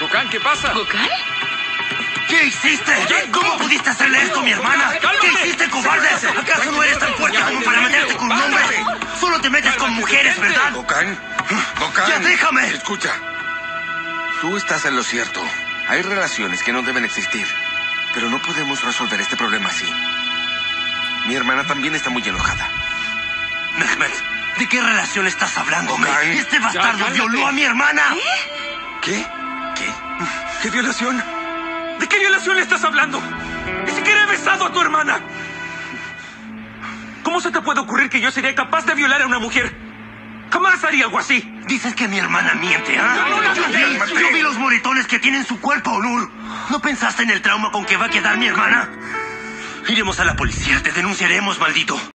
Gokhan, ¿qué pasa? ¿Gokhan? ¿Qué hiciste? ¿Cómo pudiste hacerle esto a mi hermana? ¿Qué hiciste, cobarde? ¿Acaso no eres tan fuerte como para meterte con un hombre? Solo te metes con mujeres, ¿verdad? Gokhan, Gokhan. ¡Ya déjame! Escucha. Tú estás en lo cierto. Hay relaciones que no deben existir. Pero no podemos resolver este problema así. Mi hermana también está muy enojada. Mehmet, ¿de qué relación estás hablando? Gokhan. Este bastardo violó a mi hermana. ¿Qué? ¿Qué? ¿Qué violación? ¿De qué violación le estás hablando? Ni siquiera he besado a tu hermana. ¿Cómo se te puede ocurrir que yo sería capaz de violar a una mujer? Jamás haría algo así. Dices que mi hermana miente, ¿ah? Yo vi los moretones que tiene en su cuerpo, Onur. ¿No pensaste en el trauma con que va a quedar mi hermana? Iremos a la policía, te denunciaremos, maldito.